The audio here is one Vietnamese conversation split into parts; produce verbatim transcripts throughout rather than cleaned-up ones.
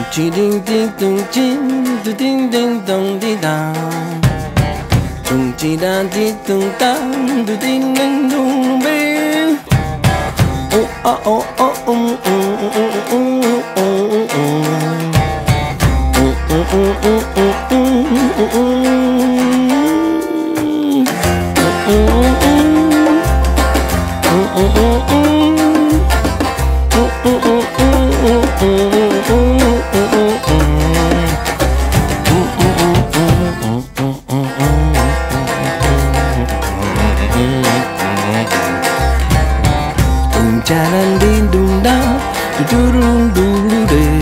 chi ding ding dong chin du ding ding dong di da dong chi da di dong da du ding ding dong be oh oh oh oh oh oh oh jalan di dunda durung dulu deh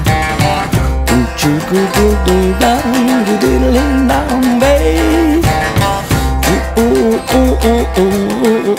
cukup dunda di lindang bay uh uh uh uh uh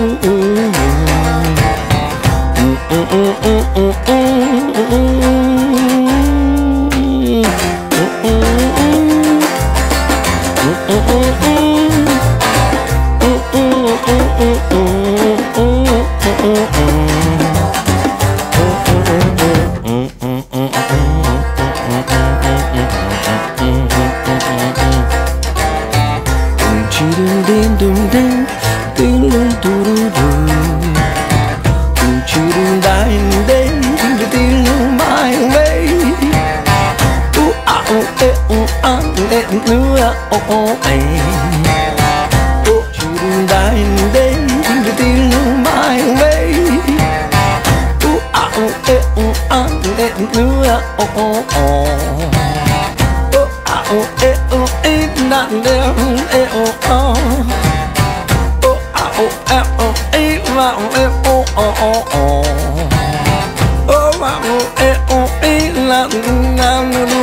nữa oh oh ai oh chừng đại đến từ từ mai về oh ah oh eh oh ah eh nữa oh oh oh oh ah oh eh oh eh na na eh oh oh oh ah oh eh oh eh ma eh oh oh oh oh oh ah oh eh oh eh la na na